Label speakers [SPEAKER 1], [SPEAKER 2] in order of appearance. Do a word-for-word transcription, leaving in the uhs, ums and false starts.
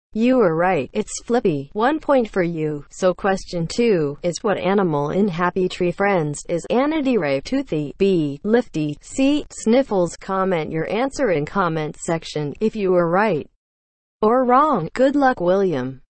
[SPEAKER 1] You were right, it's Flippy. One point for you. So question two is, what animal in Happy Tree Friends is Anadirae toothy? B. Lifty. C. Sniffles. Comment your answer in comment section if you were right or wrong. Good luck, William.